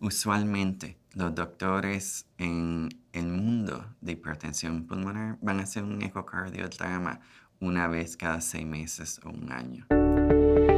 Usualmente, los doctores en el mundo de hipertensión pulmonar van a hacer un ecocardiograma una vez cada 6 meses o un año.